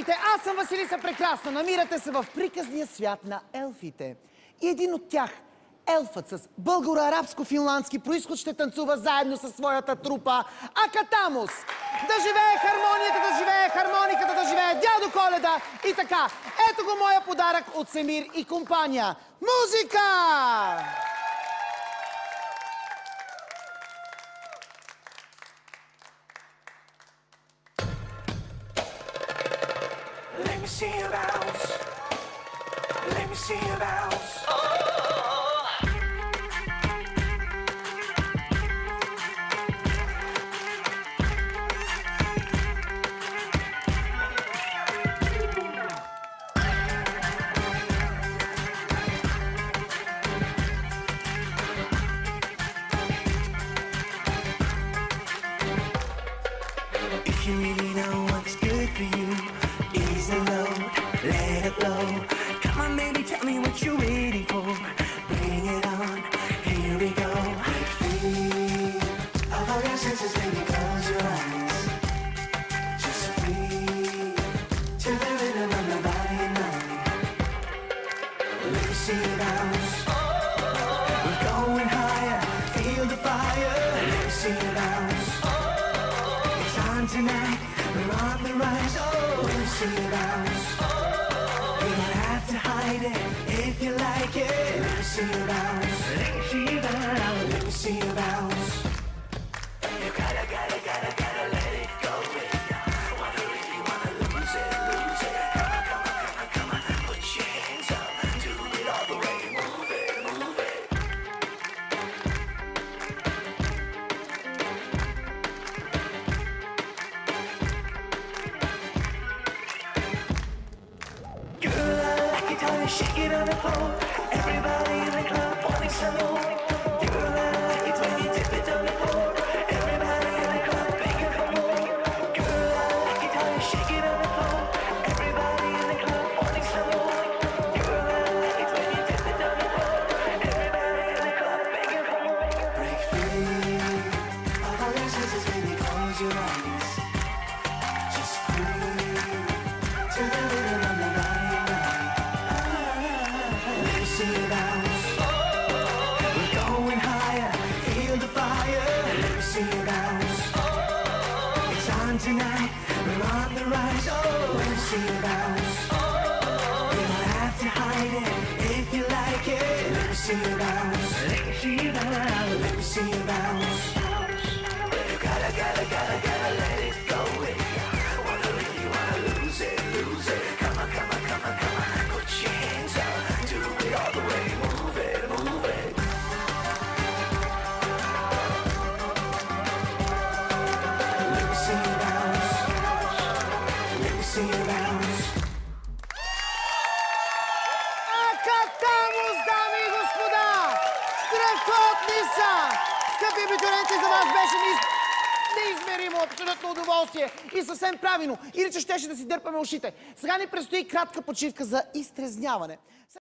Здравейте, аз съм Василиса Прекрасна. Намирате се в приказния свят на елфите. И един от тях, елфът с българо-арабско-финландски произход, ще танцува заедно със своята трупа Акатамус. Да живее хармонията, да живее хармониката, да живее дядо Коледа. И така, ето го моя подарък от Семир и компания. Музика! Let me see you bounce. Let me see you bounce. If you really know what's good for you, ease the load, let it blow. Come on, baby, tell me what you're waiting for. Bring it on, here we go. Break free of all your senses, baby, close your eyes. Just breathe to the rhythm of my body and mind. Let me see you bounce. We're going higher, feel the fire. Let me see you bounce. It's on tonight, we're on the rise. Oh, let me see you bounce. You don't have to hide it if you like it. Let me see you bounce. Let me see you bounce. Let me see you bounce. You gotta let it go with ya. Really wanna lose it, lose it. Come on, put your hands up. Do it all the way, move it, move it. Girl, I like it how you shake it on the floor. Everybody in the club wanting some more. Girl, I like it when you dip it on the floor. Everybody in the club begging for more. Girl, I like it how you shake it on the floor. Everybody in the club wanting some more. Girl, I like it when you dip it on the floor. Everybody in the club begging for more. Break free of all your senses, baby, close your eyes. Just breathe to the rhythm of my body and mind. Let me see you bounce. We're going higher, feel the fire. Let me see you bounce. It's on tonight, we're on the rise. Oh, let me see you bounce. You don't have to hide it if you like it. Let me see you bounce. Let me see you bounce. Let me see you bounce. You gotta let it go with ya. Really wanna lose it, lose it. Come on, put your hands up. Do it all the way, move it, move it. Let me see you bounce. Let me see you bounce. Акатамус, дами и господа! Страхотни са! Скъпи абитуриенти, за вас беше неизмеримо, абсолютно удоволствие. И съвсем правилно. Иначе щеше да си дърпаме ушите. Сега ни предстои кратка почивка за изтрезняване.